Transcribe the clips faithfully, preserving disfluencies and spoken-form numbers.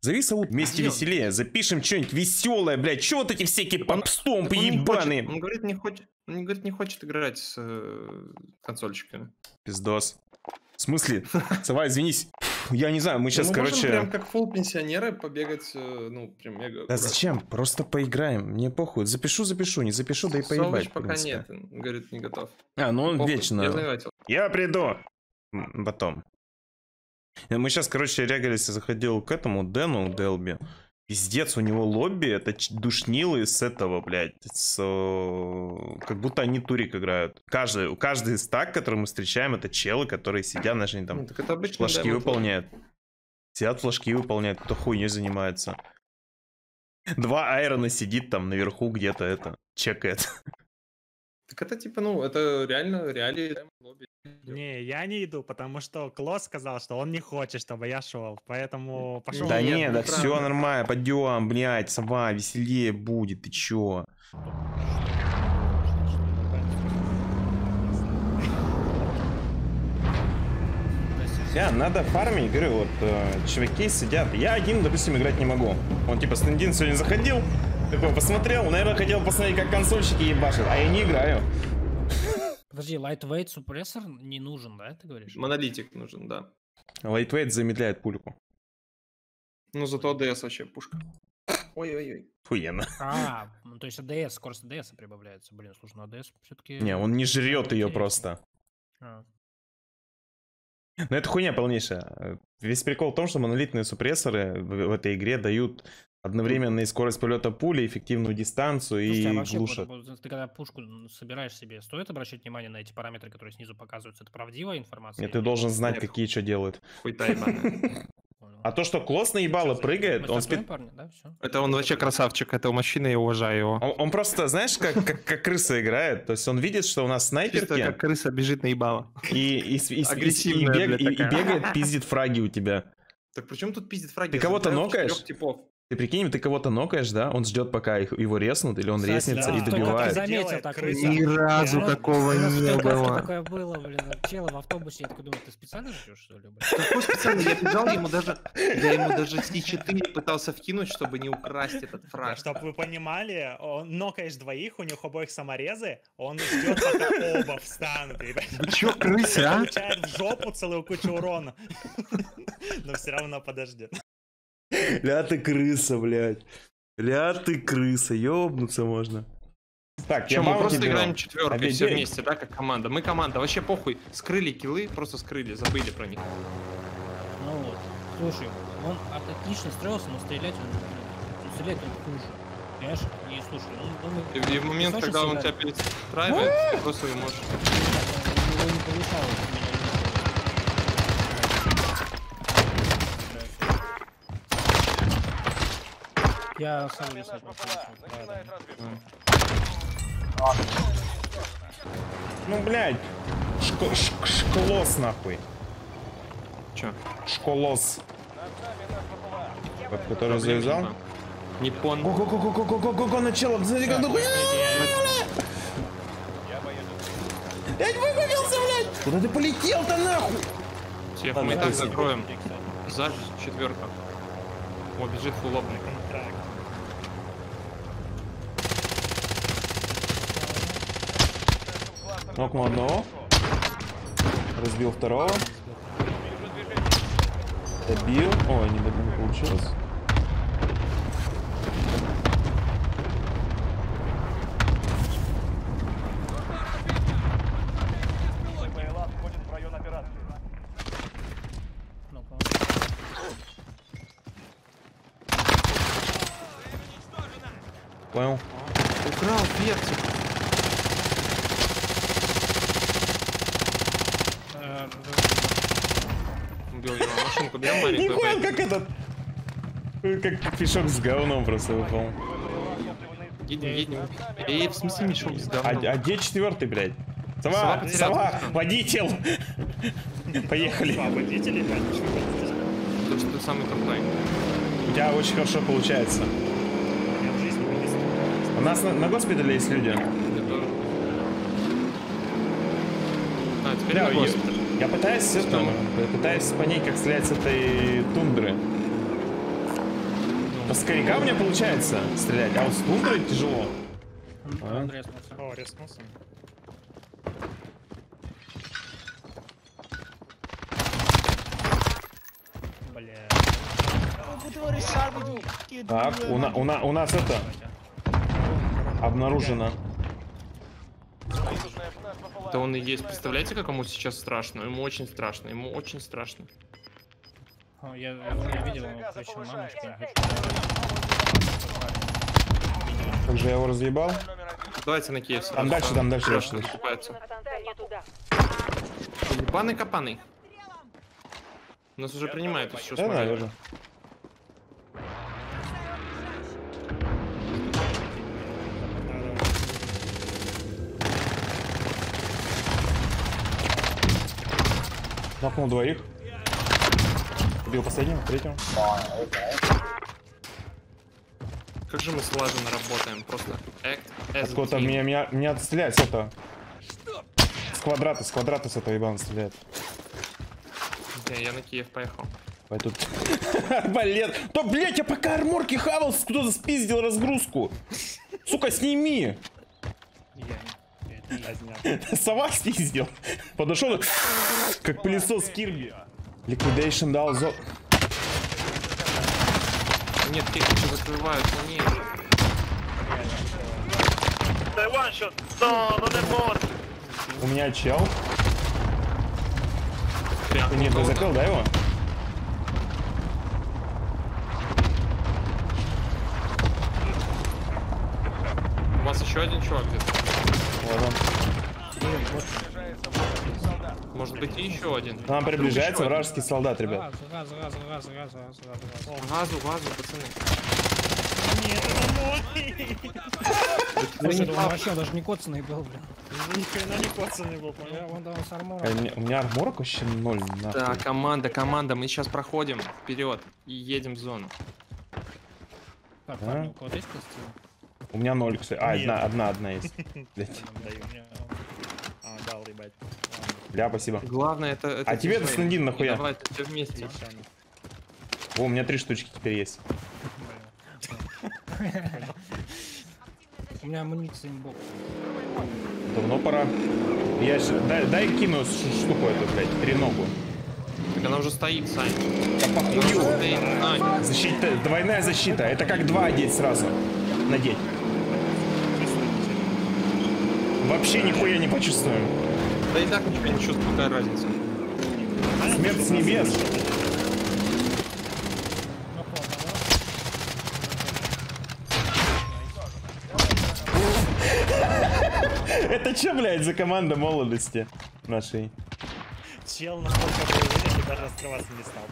Зови Саут вместе веселее. Запишем что-нибудь веселое, блядь. Че вот эти всякие попстомпы ебаные? Он говорит, не хочет. Он говорит, не хочет играть с э, консольщиками. Пиздос. В смысле? Сова, извинись. Я не знаю, мы сейчас, мы короче... можем прям как фулл пенсионеры побегать, ну, прям мега... Да зачем? Просто поиграем. Мне похуй. Запишу, запишу. Не запишу, да и поебать. Совыч пока нет. Говорит, не готов. А, ну он похуй. вечно. Я, Я приду. Потом. Мы сейчас, короче, рягались и заходил к этому Дэну Делби. Пиздец, у него лобби, это душнилы с этого, блядь, с... как будто они турик играют. Каждый, каждый стак, который мы встречаем, это челы, которые сидят, даже они там ну, флажки выполняют. Сидят, флажки выполняют, кто хуйней занимается. Два айрона сидит там наверху где-то это, чекает. Так это типа, ну, это реально реалии лобби. Не, я не иду, потому что Клосс сказал, что он не хочет, чтобы я шел, поэтому пошел. Да не, да все нормально, пойдем, блядь, Сова, веселее будет, ты чё? Я, надо фармить, говорю, вот, э, чуваки сидят, я один, допустим, играть не могу. Он типа Стендин сегодня заходил, такой посмотрел, наверное, хотел посмотреть, как консольщики ебашат, а я не играю. Подожди, лайтвейт супрессор не нужен, да, ты говоришь? Монолитик нужен, да. Лайтвейт замедляет пульку. Ну, зато АДС вообще пушка. Ой-ой-ой. Охуенно. А, ну то есть АДС, скорость АДС прибавляется. Блин, слушай, ну АДС все-таки... Не, он не жрет ее просто. А. Ну это хуйня полнейшая. Весь прикол в том, что монолитные супрессоры в, в этой игре дают одновременно и скорость полета пули, эффективную дистанцию. Слушайте, и а вообще, глушат. Вот, ты когда пушку собираешь себе, стоит обращать внимание на эти параметры, которые снизу показываются? Это правдивая информация? Нет, ты должен знать, нет, какие что делают. Хуйта ебаная. А то, что Клосс наебало прыгает, он спит... Парни, да? Все. Это он вообще красавчик, это мужчина, я уважаю его. Он, он просто, знаешь, как, как, как крыса играет. То есть он видит, что у нас снайперки... Чисто как крыса бежит наебало. И, и, и, агрессивная, и, и, бег, и, и, и бегает, пиздит фраги у тебя. Так при чем тут пиздит фраги? Ты кого-то нокаешь? Ты прикинь, ты кого-то нокаешь, да? Он ждет, пока их, его резнут, или он кстати, резнется да. и добивает. Заметил, так, Ни разу такого не было. Такое было, блин, чело в автобусе, я такой думаю, ты специально ждешь, что ли? Какой специально? Я бежал, ему даже, я ему даже си четыре пытался вкинуть, чтобы не украсть этот фраг. Да, чтобы вы понимали, он нокаешь двоих, у них обоих саморезы, он ждет, пока оба встанут. Вы чё, крыса, а? Получает в жопу целую кучу урона. Но все равно подождет. Ля ты крыса, блядь. Ля ты крыса, ёбнуться можно. Так, Че, мы просто берем. Играем четверкой Обедей. Все вместе, да, как команда. Мы команда, вообще похуй. Скрыли киллы, просто скрыли, забыли про них. Ну вот, слушай, он отлично строился, но стрелять он, он стрелять он хуже. Понимаешь? Не, слушай, он... он и, и в момент, когда он тебя перестраивает, ты просто его можешь... Его не получалось у меня. Я сам не знаю. Ну, блядь. Шко ш школос, нахуй. Чё? Школос. Который завязал? Ниппон. Го-го-го-го-го-го-го-го, начало. Блядь, выбавился, блядь. Куда ты полетел-то, нахуй? Всех мы и так закроем. За четверка. О, бежит фуллопный. Нокнул одного. Разбил второго. Добил. Ой, не, не получилось. Понял. Украл перцик. Убил его машинку, бьем маленькую. Не понял, как этот... Как фишок с говном просто выпал. Едем, едем. Эй, в смысле мешок с говном? А, а где четвертый, блядь? Сова, Сова, Сова водитель! Поехали. Два водителя, да, ничего. То, что ты самый крутой. У тебя очень хорошо получается. Я в жизни не вынес. У нас на, на госпитале есть люди. А, теперь да, на госпиталь. Я, я пытаюсь, это, пытаюсь понять, как стрелять с этой тундры. По скоряка у меня получается стрелять, а вот с тундрой тяжело. А? Он резнулся. О, резнулся. Бля. Так, у, на, у, на, у нас это обнаружено. Да он и есть. Представляете, как ему сейчас страшно? Ему очень страшно. Ему очень страшно. О, я, я, я видел его, включил мамочку. Я хочу... Как же я его разъебал? Давайте на Киев. Там дальше, там дальше, дальше. дальше. Ебаный капаный. Нас уже принимают, если что, Да, смотри. наверное. Нокнул двоих. Убил последнего, третьего. Как же мы слаженно работаем, просто act as a Откуда-то team. меня, меня, меня стреляет с этого. С квадрата, с квадрата с этого ебана стреляет. Да, я на Киев поехал. Пойдут. Арбалет. Да, блять, я пока арморки хавал, кто-то спиздил разгрузку. Сука, сними. Я не... Это я. Разнял. Сова спиздил. Подошел, как пылесос Кирби. Liquidation дал зо... Нет, техники закрываются, нет. У меня чел. Прям Ты нет, ты круто. закрыл, да, его? У вас еще один чувак где-то? Вот он. Может быть и еще один. К нам приближается вражеский солдат, ребят. Газ, газ, газ, газ, газ, газ, газ, газ. Газу, газу, пацаны. Нет, это мой! Слушай, да он вообще даже не коцанный был, блин. Ни хрена не коцанный был, Я понял? вон там с А армором. У меня, у меня арморок вообще ноль. Да, Нахуй. команда, команда, мы сейчас проходим вперед и едем в зону. Так, А? парни, у кого-то есть костюм? У меня ноль, кстати. А, Нет. одна, одна, одна есть. Блядь. Даю. А, дал, ребят. Ладно, Бля, спасибо. Главное это... это А тебе дизайн. Дастандин нахуя? И Давайте все вместе. решение. О, у меня три штучки теперь есть. У меня амуниции имбок. Давно пора. Я ж... дай, дай кину ш- штуку эту, блядь, треногу. Так она уже стоит, Сань. Да Она уже похую. стоит, Сань. Защита, двойная защита. Это как два одеть сразу. Надеть. Вообще нихуя не почувствуем. Да и так ничего не чувствую, какая разница. Смерть с небес. Ну, холодно, Это че, блядь, за команда молодости нашей? Чел настолько был уверен, и даже раскрываться не стал.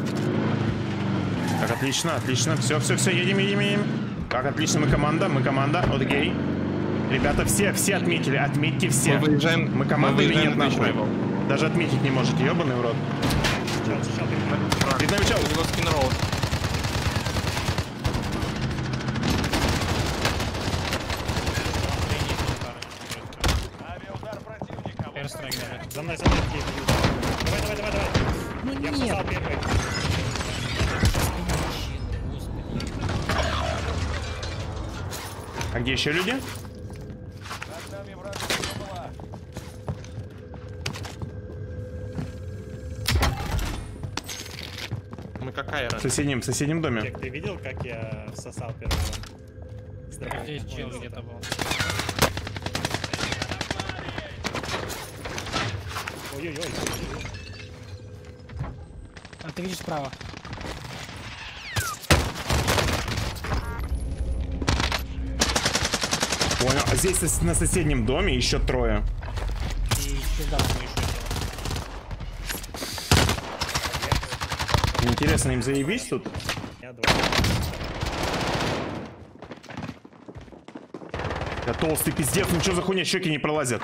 Так, отлично, отлично. Все, все, все, едем, едем, едем. Как отлично, мы команда, мы команда. Вот окей. Ребята, все, все отметили, отметьте все. Мы выезжаем- Мы команда мы или нет, выезжаем на нахуй? Beach Даже отметить не можете, ебаный в рот. Чел, чел, ты Перед нами чел. У него скин-роуд. Airstrike, блядь. За мной, за мной, Киев. Давай, давай, давай, давай. Ну Я нет, всосал первый. господи. А где еще люди? Мы какая В разница? соседнем, в соседнем доме. Джек, ты видел, как я всосал первый? Здорово. Здесь чел где-то был. Ой-ой-ой. А ты видишь справа? Понял. А здесь сос- на соседнем доме еще трое. И пизда свой еще делал. Интересно, им заебись тут? Я два. Я толстый пиздец, ну что за хуйня, щеки не пролазят.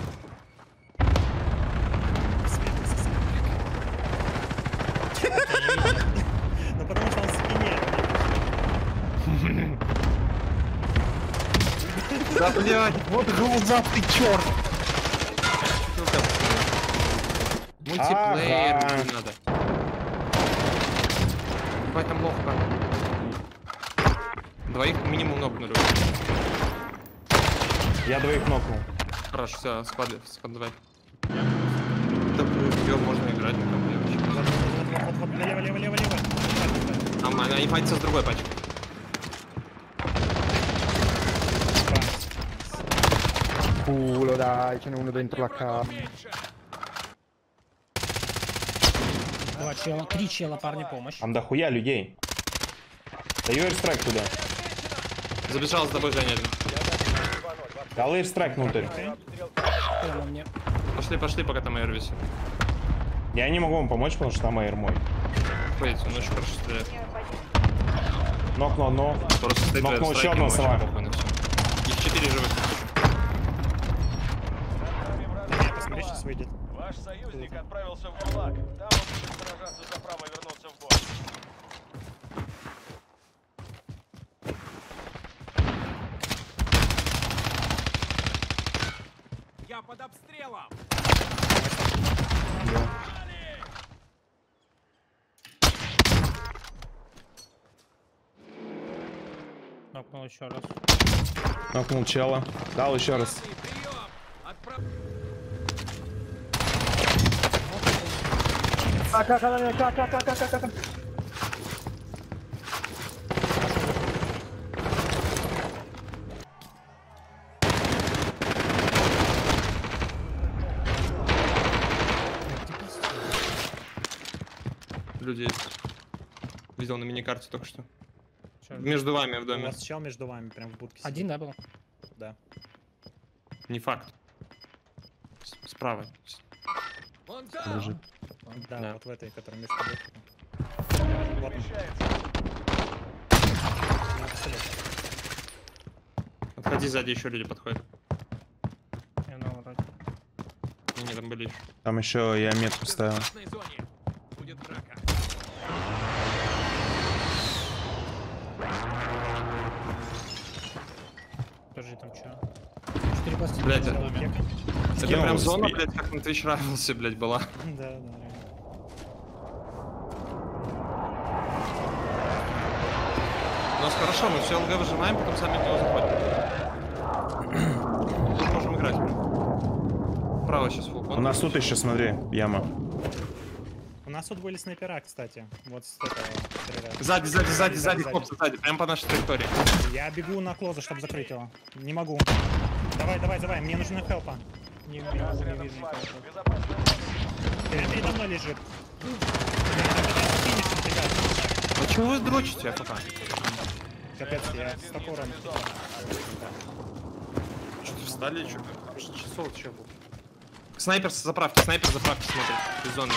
Ну потому что он в спине. Да, блядь, вот глазастый черт! Мультиплеер Ага. не надо. Давай там лох, Двоих минимум нокнули. Я двоих нокнул. Хорошо, все, склад, склад давай. Да, ее можно играть на компе вообще. Вот, вот, вот, вот, налево, лево, лево, лево. Там она не файтится с другой пачкой. Culo dai, ce n'è uno dentro la casa. Два чела, три чела, парни, помощь. Там дохуя людей. Даю эйрстрайк туда. Забежал с тобой, Женя. Дал эйрстрайк внутрь. Понял мне. Пошли, пошли, пока там эйр висит. Я не могу вам помочь, потому что там эйр мой. Ходите, он очень хорошо стреляет. Нокнул одно. Просто стоит Нокнул рядом, еще одного страйкер, сама. очень похуй на всё. Их четыре живых. Не, посмотри, сейчас выйдет. Ваш союзник отправился в ГУЛАГ. Там он будет сражаться за право вернуться в бой. Я под обстрелом! Нокнул еще раз. Нокнул чела. Дал еще раз. Люди есть. Видел на миникарте только что. Чё? Между вами в У доме. вас чел между вами, прям в будке. сидит. Один, да, был? Да. Не факт. С- Справа. Лежит. Да, Да. вот в этой, которая между тобой. Вот он. На пистолет. Отходи, сзади еще люди подходят. Я на вроде. Не, там были еще. Там еще я метку ставил. Будет драка. Подожди, там что? Четыре пластины. Блядь, за а- домом. Это Скинул прям за зона, спи- блядь, как на Twitch Rivals, блядь, была. Да, да, реально. У нас хорошо, мы все ЛГ выжимаем, потом сами в него заходим. Тут можем играть. Право сейчас фул. У нас тут еще, смотри, яма. У нас тут были снайпера, кстати. Вот с этого стреляют. Сзади, сзади, сзади, сзади, сзади. хлопцы, сзади, прям по нашей траектории. Я бегу на клоза, чтобы закрыть его. Не могу. Давай, давай, давай, мне нужна хелпа. Не вижу, не вижу никого. Перед- Передо мной лежит. Я пытаюсь финишем, ребят. А чего вы дрочите, АФК? Капец, я с топором. Что-то встали, что? Часов че был? Снайпер с заправки, снайпер с заправки смотрит. Из зоны.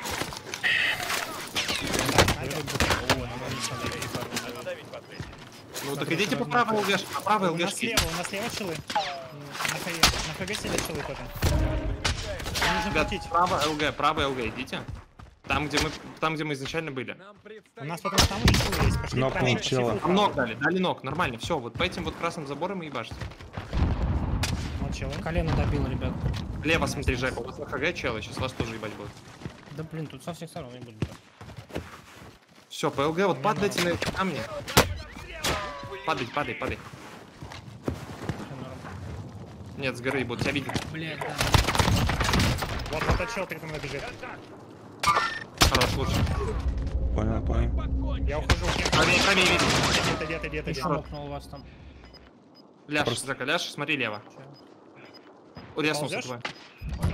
Ну так идите по правой ЛГш, по правой У нас ЛГшке. слева, у нас слева челы. На ХГ, на ХГ сидят челы потом. Нужно Ребят, крутить. право ЛГ, право ЛГ, идите. Там, где мы, там, где мы изначально были. У нас потом там уже челы есть. Пошли Нокнул правее, чела. пошли Там ног дали, дали ног, нормально, все, вот по этим вот красным заборам и ебашьте. Вот челы. Колено добил, ребят. Лево смотри, Жека, у вас на ХГ челы, сейчас вас тоже ебать будут. Да блин, тут со всех сторон не будет. Все, по ЛГ вот падайте на эти камни. Падай, падай, падай. Нет, с горы будут тебя видеть. Блять, да. Вот, вот этот чел передо мной бежит. Хорош, лучше. Понял, понял. Я ухожу. Правее, правее, видно. Где-то, где-то, где-то, Еще где-то. нокнул у вас там. Ляж, Просто- Жека, ляж, смотри лево. Урезнулся Ползёшь? твой.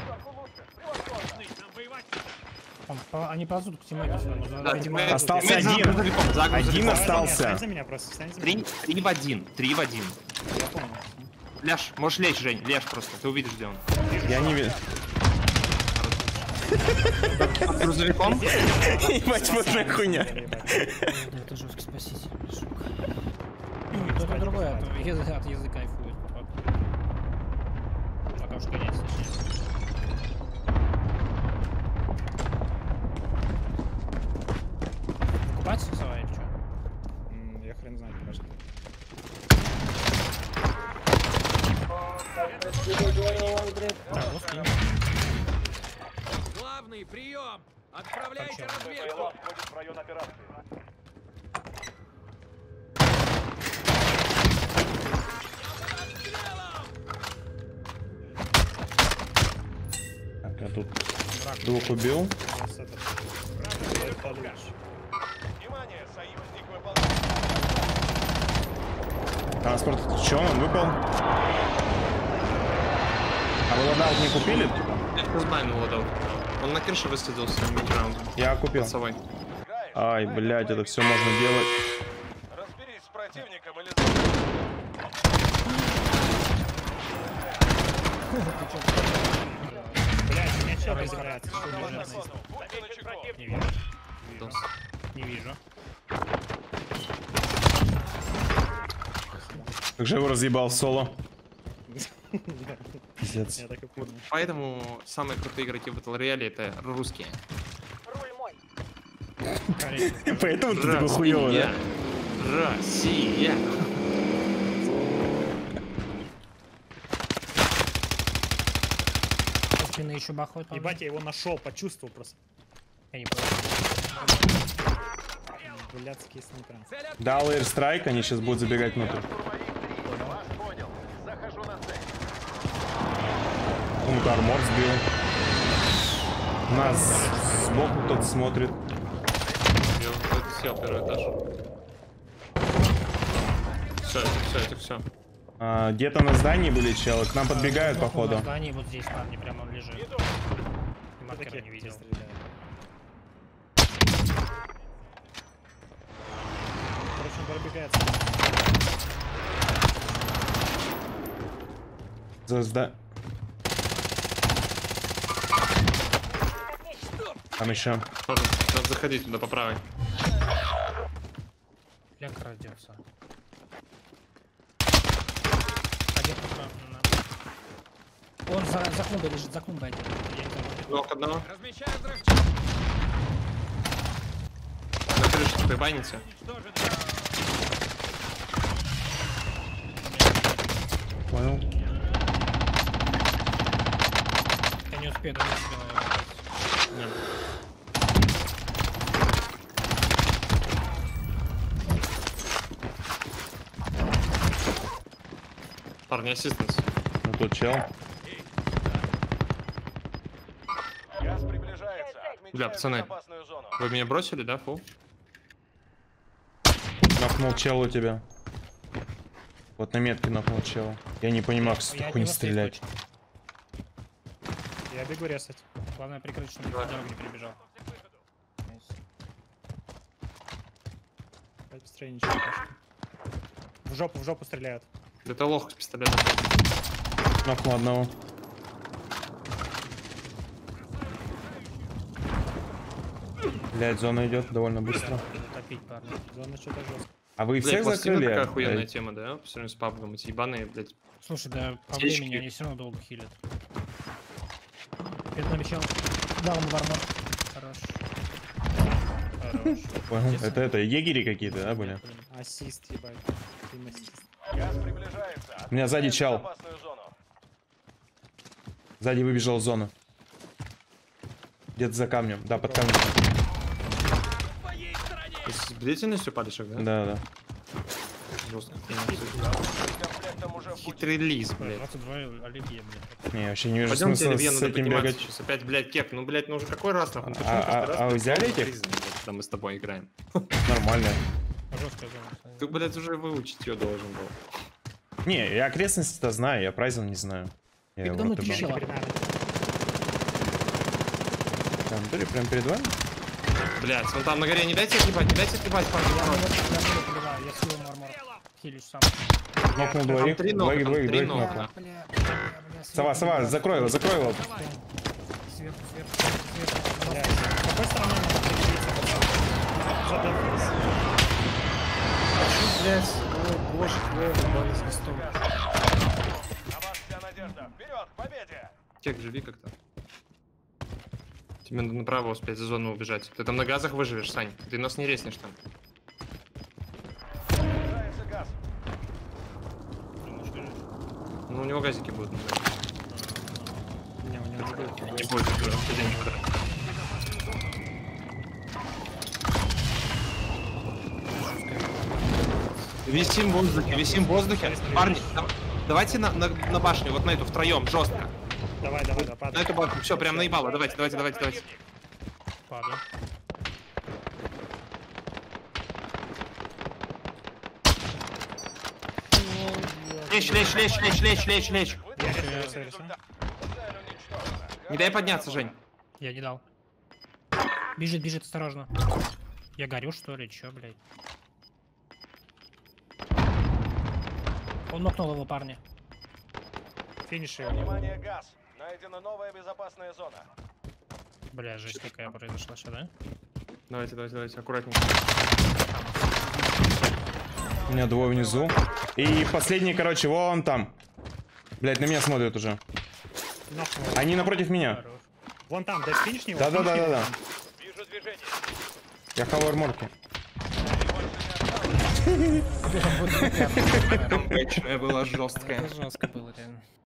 Там, по- они ползут к тиммейту сюда. нужно Да, найти тиммейт- мало. Остался тиммейт за один. грузовиком, за Один грузовиком. остался. Встань за меня просто, встань за меня. Три, три в один, три в один. Я понял. Ляж, можешь лечь, Жень, лечь просто, ты увидишь, где он. Я не вижу. Под грузовиком? Ебать, вот на хуйня. Да, это жесткий спаситель, сука. Кто-то другой от, язы- от языка кайфует, по факту. Пока уж конец, точнее. Купать сова или что? М, Я хрен знаю, кажется. Так, вот скинь. Главный прием! Отправляйте Так, чё? разведку! Двух убил. Сейчас это- Правда, подумаешь. Внимание, союзник выполняет. Транспорт, что он выпал? А вы лодаут не купили? Я сейчас байну лодал. Он на крыше высадился мид-раунд. Я купил. Пацовой. Играешь, Ай, знаешь, блядь, какой это все можно делать. Разберись с противником или... Блядь, у меня чел разгорается. Что По не закону, будьте начеку. Не вижу. Дос. Не вижу. Как же я его разъебал в соло. Пиздец. Я так и Вот понял. поэтому самые крутые игроки в Battle Royale это русские. Поэтому ты такой хуёвый, да? Россия. Спины еще бахают. по-моему. Ебать, я его нашел, почувствовал просто. Я не понял. Блядские снайперы. Дал airstrike, они сейчас будут забегать внутрь. Вас понял. Захожу на цель. Кому-то армор сбил. Нас сбоку кто-то смотрит. Я вот сел первый этаж. Все, это все, это все. А, где-то на здании были челы. К нам подбегают, Сбоку походу. на здании, вот здесь парни, прямо он лежит. Маркера Такие не видел. стреляют. Короче, он пробегается. За зда... Там еще. Надо, надо заходить туда по правой. Бля, крадется. Один пока- на- Он за, за клумбой лежит, за клумбой один. Я не знаю. Ног одного. На крыше ты баните. Понял. Я не успею даже себя Нет. Парни, ассистенс. Ну тут чел. Газ приближается. Бля, Отмечаю пацаны. безопасную зону. Вы меня бросили, да, фу? Нокнул чел у тебя. Вот на метке нокнул чел. Я не понимаю, как с Я такой не от него стрелять. сейф Я бегу резать. точно. Главное прикрыть, чтобы по дороге не прибежал. Опять быстрее ничего не пошло. В жопу, в жопу стреляют. Это лох с пистолетом. Нокнул одного. Блять, зона идет довольно быстро. Топить парня. Зона что-то жестко. А вы Блядь, всех пластина закрыли? такая охуенная Эй, тема, да? По сравнению с пабгом. Эти ебаные, блядь. Слушай, да по Птички. времени они все равно долго хилят. Перед нами чел. Дал ему вармор. Хорош. Хорош. Понял. Это это егери какие-то, да, были? Ассист, ебать. Тим ассист. Газ приближается. У меня сзади Отмечаю чел. безопасную зону. Сзади выбежал в зону. Где-то за камнем. Да, под камнем. Ты с бдительностью падаешь, да? Да, да. Жестко. С комплектом уже в пути. Хитрый лиз, блядь. двадцать два оливье, блядь. Не, вообще не вижу Пойдемте, смысла Оливье, с надо этим подниматься бегать. сейчас. Опять, блядь, кек. Ну, блядь, ну уже какой раз, нахуй? Ну, почему А- каждый а- раз а вы ты взяли снова этих? признан, блядь, когда мы с тобой играем? Нормально. Жесткая зона. Ты, блядь, уже выучить ее должен был. Не, я окрестности-то знаю, я прайзел не знаю. Я Передо его мной вот три ебал. чела. Перед нами. Там, смотри, прям перед вами? Блядь, вон там на горе, не дайте отъебать, не дайте отъебать, парни. Я народ. его- я его поливаю, я слил ему армор. Хилюсь сам. Нокнул Там двоих, три двоих, нока, двоих, три двоих нока. нокнул. Бля, бля, бля, Сова, сверху, сова, бля. закрой его, закрой его. Сверху, сверху, сверху. Блядь, с какой стороны надо прикрыться, пацан? Задохнись. Блядь, о, боже, твой, ебаный с листом. На вас вся надежда. Вперед, к победе! Кек, живи как-то. Тебе надо направо успеть за зону убежать. Ты там на газах выживешь, Сань. Ты нас не резнешь там. Приближается газ. Ну, у него газики будут. Не, Не, у него не будет. не будет, уже, день не выиграет. Висим в воздухе, висим в воздухе. Парни, да- давайте на, на, на башню, вот на эту, втроем, жестко. Давай, давай, давай, На падай. эту банку. Все, прям наебало. Давайте, давайте, давайте, давайте. Падаю. Лечь, лечь, лечь, лечь, лечь, лечь, лечь. Я рисую, рисую, рисую. Цель уничтожена. Не дай подняться, Жень. Я не дал. Бежит, бежит, осторожно. Я горю, что ли? Чё, блядь? Он нокнул его, парня. Финиш его. Внимание, газ. Найдена новая безопасная зона. Бля, жесть какая произошла сейчас, да? Давайте, давайте, давайте, аккуратненько. У меня двое внизу. И последний, короче, вон там. Блять, на меня смотрят уже. Нокнул. Они напротив меня. Хорош. Вон там, дай финиш него. финиш Да-да-да-да-да. его. Вижу движение. Я хавар морки. Там бэчная была жесткая. Это жестко было, реально.